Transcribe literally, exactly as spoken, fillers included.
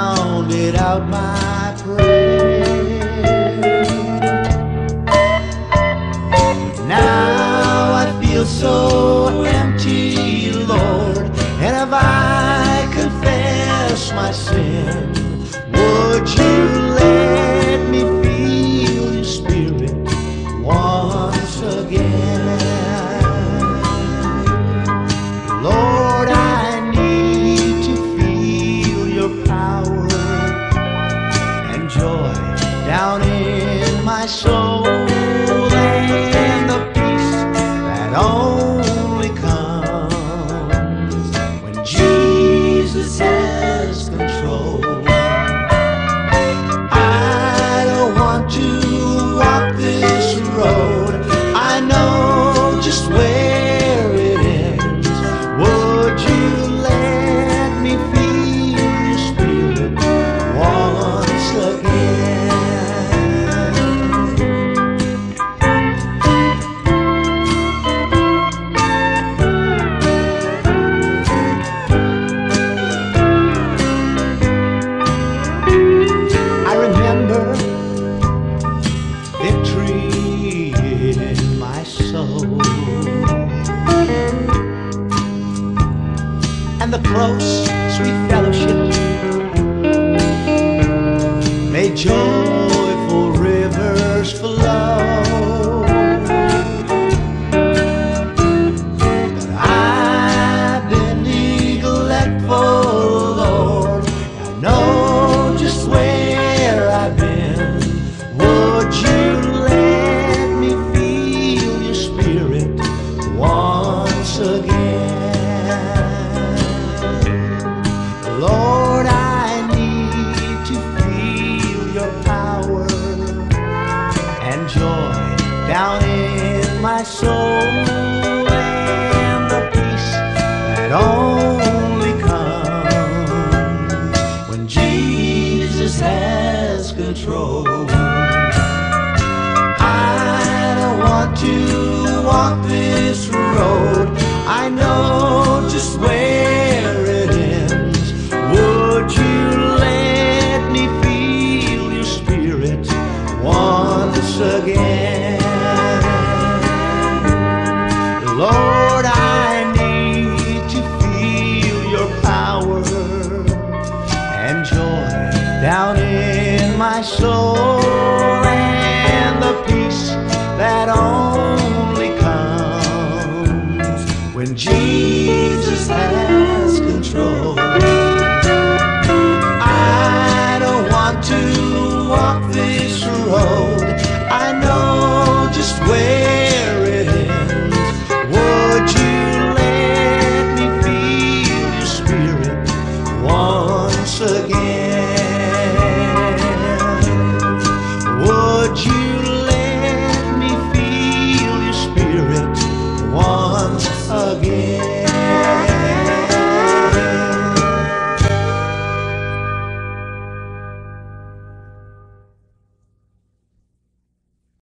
sounded out my prayer. Now I feel so empty, Lord, and if I confess my sin, would you let me feel your spirit once again? Lord, I need to feel your power and joy down in my soul, and the peace that only comes when Jesus has control. I don't want to walk this road, I know just where it ends. Would you let me feel your spirit once again? I remember victory in my soul, and the close, sweet fellowship made joyful rivers flow. But I've been neglectful, Lord, I know just where I've been. Would you let me feel your spirit once again? Lord, I need to feel your power and joy down in my soul, and the peace that only comes when Jesus has control. I don't want to walk this road, I know just where it ends. Would you let me feel your spirit once again? Lord, I need to feel your power and joy down in my soul, and the peace that only comes when Jesus has control. I don't want to walk this road,